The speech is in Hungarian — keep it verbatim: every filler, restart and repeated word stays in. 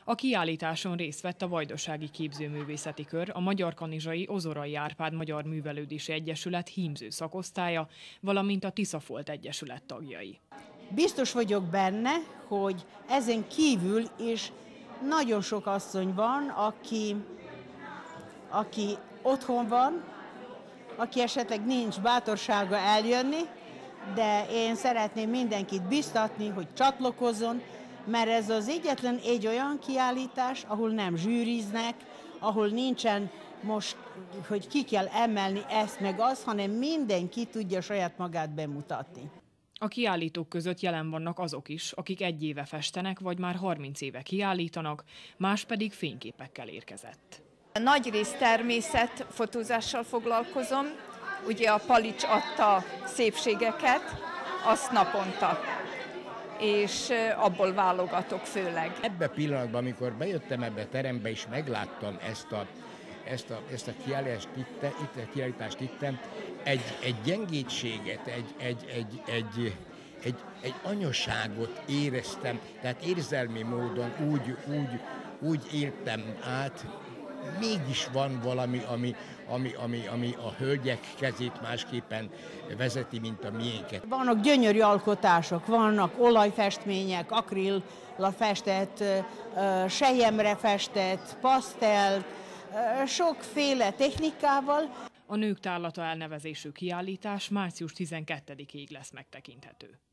A kiállításon részt vett a Vajdasági Képzőművészeti Kör, a Magyarkanizsai Ozorai Árpád Magyar Művelődési Egyesület hímző szakosztálya, valamint a Tiszafolt Egyesület tagjai. Biztos vagyok benne, hogy ezen kívül is nagyon sok asszony van, aki, aki otthon van, aki esetleg nincs bátorsága eljönni, de én szeretném mindenkit biztatni, hogy csatlakozzon, mert ez az egyetlen egy olyan kiállítás, ahol nem zsűriznek, ahol nincsen most, hogy ki kell emelni ezt meg azt, hanem mindenki tudja saját magát bemutatni. A kiállítók között jelen vannak azok is, akik egy éve festenek, vagy már harminc éve kiállítanak, más pedig fényképekkel érkezett. Nagyrészt természetfotózással foglalkozom, ugye a Palics adta szépségeket, azt naponta, és abból válogatok főleg. Ebben a pillanatban, amikor bejöttem ebbe a terembe, és megláttam ezt a, ezt a, ezt a kiállítást, itt, itt, a kiállítást ittem, egy, egy gyengétséget, egy, egy, egy, egy, egy, egy anyaságot éreztem, tehát érzelmi módon úgy, úgy, úgy éltem át, mégis van valami, ami, ami, ami, ami a hölgyek kezét másképpen vezeti, mint a miénket. Vannak gyönyörű alkotások, vannak olajfestmények, akrilla festett, selyemre festett, pasztell, sokféle technikával. A Nők Tárlata elnevezésű kiállítás március tizenkettedikéig lesz megtekinthető.